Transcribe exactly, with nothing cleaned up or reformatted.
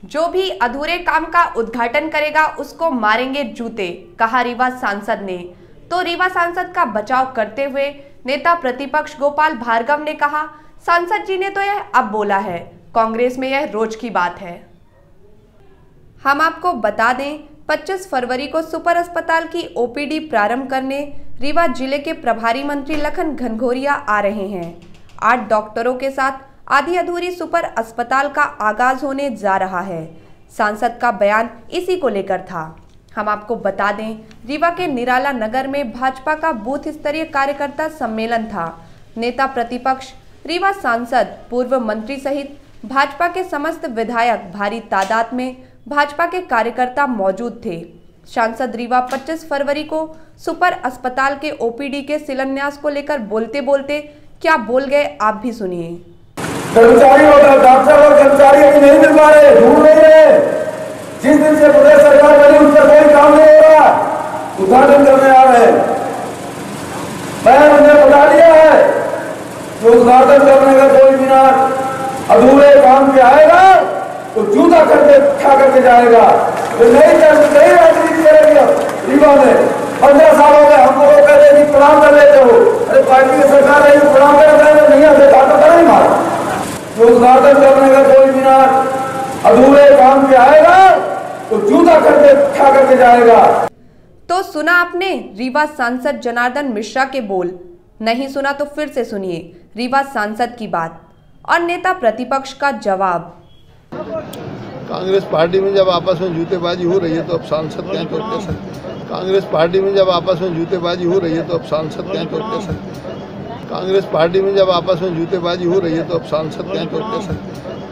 जो भी अधूरे काम का उद्घाटन करेगा उसको मारेंगे जूते, कहा रीवा सांसद ने। तो रीवा सांसद का बचाव करते हुए नेता प्रतिपक्ष गोपाल भार्गव ने कहा, सांसद जी ने तो यह अब बोला है, कांग्रेस में यह रोज की बात है। हम आपको बता दें, पच्चीस फरवरी को सुपर अस्पताल की ओपीडी प्रारंभ करने रीवा जिले के प्रभारी मंत्री लखन घनघोरिया आ रहे हैं। आठ डॉक्टरों के साथ आधी अधूरी सुपर अस्पताल का आगाज होने जा रहा है। सांसद का बयान इसी को लेकर था। हम आपको बता दें, रीवा के निराला नगर में भाजपा का बूथ स्तरीय कार्यकर्ता सम्मेलन था। नेता प्रतिपक्ष, रीवा सांसद, पूर्व मंत्री सहित भाजपा के समस्त विधायक भारी तादाद में भाजपा के कार्यकर्ता मौजूद थे। सांसद रीवा पच्चीस फरवरी को सुपर अस्पताल के ओपीडी के शिलान्यास को लेकर बोलते बोलते क्या बोल गए, आप भी सुनिए। कर्मचारी और डॉक्टर और कर्मचारी अभी नहीं मिल पा रहे, ढूंढ रहे हैं। जिस दिन से प्रदेश सरकार बनी उस पर कोई काम नहीं हो रहा, उद्घाटन करने आ रहे हैं। मैंने उन्हें बता दिया है कि उद्घाटन करने का कोई बिना अधूरे काम के आएगा तो जूता करके खा करके जाएगा। तो नई नई राजनीति करेगी रीवा में। पंद्रह सालों में हमको लोग कहते हैं कि प्रणाम कर लेते हो, अरे पार्टी की सरकार रही प्रणाम कर नहीं आते, तो नहीं मारा। उद्घाटन करने का कोई बिना अधूरे काम के आएगा तो जूता करके खा करके जाएगा। तो सुना आपने रीवा सांसद जनार्दन मिश्रा के बोल, नहीं सुना तो फिर से सुनिए रीवा सांसद की बात और नेता प्रतिपक्ष का जवाब। कांग्रेस पार्टी में जब आपस में जूतेबाजी हो रही है तो अब सांसद क्या कह सकते हैं। कांग्रेस पार्टी में जब आपस में जूतेबाजी हो रही है तो अब सांसद क्या कह सकते हैं। कांग्रेस पार्टी में जब आपस में जूतेबाजी हो रही है तो अब सांसद क्या कह सकते हैं।